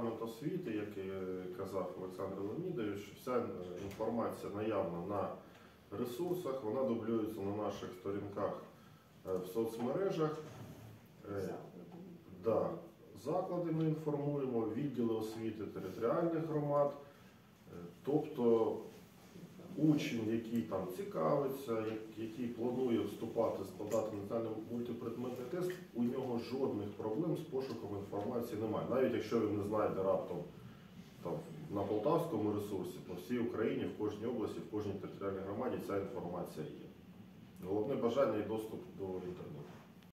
департамент освіти, як і казав Олександр Леонідович, вся інформація наявна на ресурсах, вона дублюється на наших сторінках в соцмережах. Да. Заклади ми інформуємо, відділи освіти територіальних громад, тобто учень, який там цікавиться, який планує вступати, складати національний мультипредметний тест, у нього жодних проблем з пошуком інформації немає. Навіть якщо він не знайде раптом там, на полтавському ресурсі, по всій Україні, в кожній області, в кожній територіальній громаді ця інформація є. Головне бажання і доступ до інтернету.